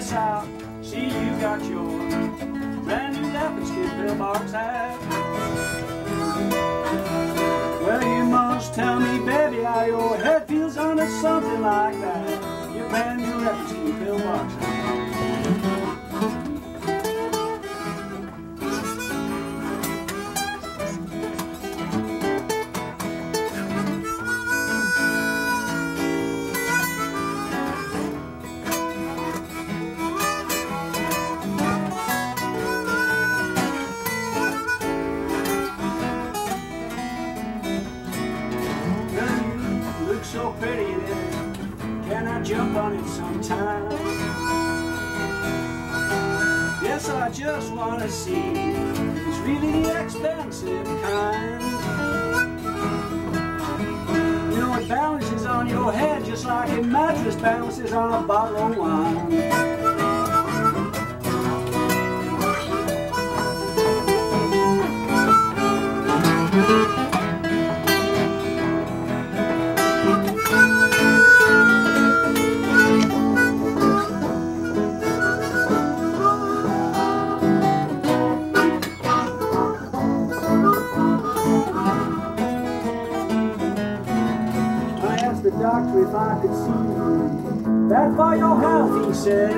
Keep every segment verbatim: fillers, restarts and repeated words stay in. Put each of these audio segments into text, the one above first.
this out. See, you got your brand new leopard skin pillbox hat. Well, you must tell me, baby, how your head feels under something like that. Your brand new leopard skin pillbox hat. So pretty in it, can I jump on it sometime? Yes, I just want to see it's really the expensive kind. You know, it balances on your head just like a mattress balances on a bottle of wine. The doctor, if I could see you, bad for your health, he said.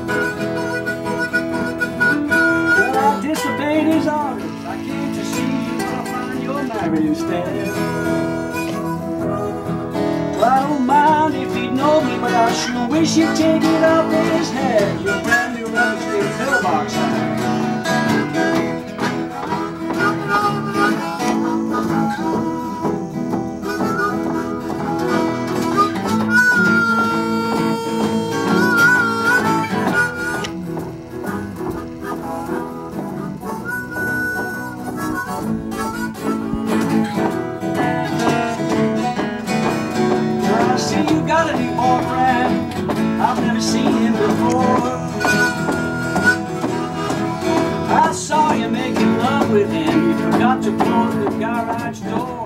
Well, I dissipate his orders. I came to see you, but I find you're married instead. Well, I don't mind if he'd know me, but I sure wish he'd take it off his head. Your brand new leopard skin pillbox hat. You got a new boyfriend, I've never seen him before. I saw you making love with him, you forgot to close the garage door.